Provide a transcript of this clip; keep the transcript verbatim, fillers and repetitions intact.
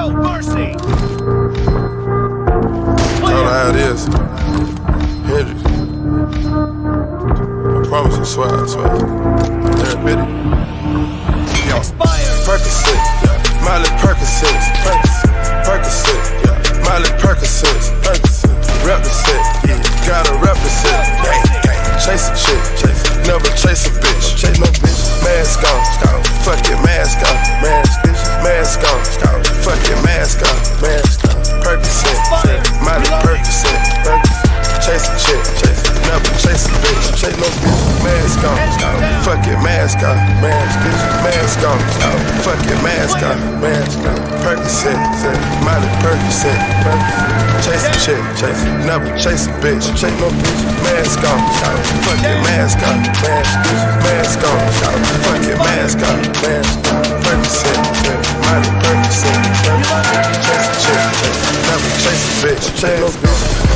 No mercy. Tell her how it is. Hendrix. I promise you, swear, I swear. Therapeutic. Yo, Percocet, yeah. Miley Percocet, Percocet, Percocet, yeah. Miley Percocet, Percocet. Represent, yeah. Gotta represent. Gang, gang. Chase a chick, chase. Never chase a bitch. Chase no bitch. Mask on, fuck it, mask on, mask, mask on, fuck it, mask on, mask on. Percocet, Miley Percocet, Percocet. Chase a chick, chase. Never chase a bitch. Chase no bitch. Mask on, fuck it, mask on, mask, mask on, fuck it, mask on, mask on. Percocet, Miley Percocet, Percocet. Chase a chick, chase. Never chase a bitch. Chase no bitch. Mask on, fuck it, mask on, mask, mask on, fuck it, mask on, mask on. Percocet, Miley Percocet, Percocet. Chase a chick, chase. Never chase a bitch. Chase no bitch.